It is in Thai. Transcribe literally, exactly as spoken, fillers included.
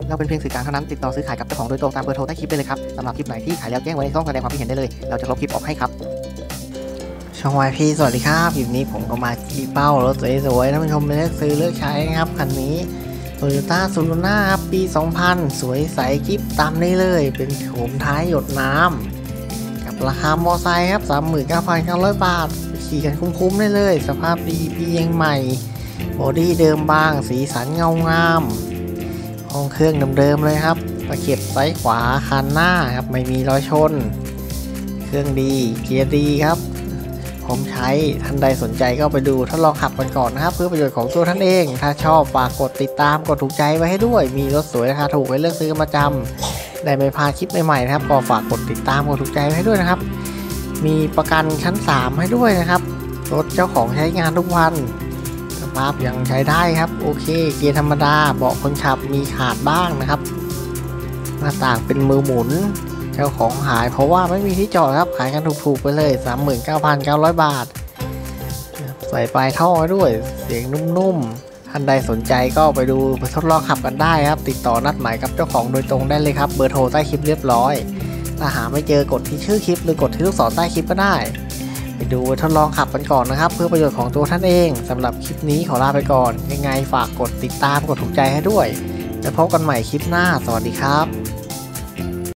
เราเป็นเพียงสื่อกลางเท่านั้นติดต่อซื้อขายกับเจ้าของโดยตรงตามเบอร์โทรใต้คลิปได้เลยครับสำหรับคลิปไหนที่ขายแล้วแจ้งไว้ในช่องแสดงความคิดเห็นได้เลยเราจะลบคลิปออกให้ครับช่องวายพีสวัสดีครับคลิปนี้ผมก็มาชี้เป้ารถสวยๆท่านผู้ชมเลือกซื้อเลือกใช้ครับคันนี้ Toyota Supra ครับปีสองพันสวยใสกิ๊บตามนี้เลยเป็นโฉมท้ายหยดน้ำกับราคามอไซค์ครับ สามหมื่นเก้าพันเก้าร้อย บาทขี่กันคุ้มๆได้เลยสภาพดีปียังใหม่บอดี้เดิมบางสีสันเงางามห้องเครื่องเดิมๆเลยครับตะเข็บซ้ายขวาคันหน้าครับไม่มีรอยชนเครื่องดีเกียร์ดีครับผมใช้ท่านใดสนใจก็ไปดูทดลองขับกันก่อนนะครับเพื่อประโยชน์ของตัวท่านเองถ้าชอบฝากกดติดตามกดถูกใจไว้ให้ด้วยมีรถสวยราคาถูกให้เลือกซื้อกันประจำได้ไม่พลาดคลิปใหม่ๆนะครับก็ฝากกดติดตามกดถูกใจไว้ให้ด้วยนะครับมีประกันชั้นสามให้ด้วยนะครับรถเจ้าของใช้งานทุกวันสภาพยังใช้ได้ครับโอเคเกียร์ธรรมดาเบาะคนขับมีขาดบ้างนะครับหน้าต่างเป็นมือหมุนเจ้าของหายเพราะว่าไม่มีที่จอดครับขายกันถูกๆไปเลย สามหมื่นเก้าพันเก้าร้อย บาทใส่ปลายท่อด้วยเสียงนุ่มๆท่านใดสนใจก็ไปดูไปทดลองขับกันได้ครับติดต่อนัดหมายกับเจ้าของโดยตรงได้เลยครับเบอร์โทรใต้คลิปเรียบร้อยถ้าหาไม่เจอกดที่ชื่อคลิปหรือกดที่ลูกศรใต้คลิปก็ได้ไปดูทดลองขับกันก่อนนะครับเพื่อประโยชน์ของตัวท่านเองสำหรับคลิปนี้ขอลาไปก่อนยังไงฝากกดติดตามกดถูกใจให้ด้วยจะพบกันใหม่คลิปหน้าสวัสดีครับ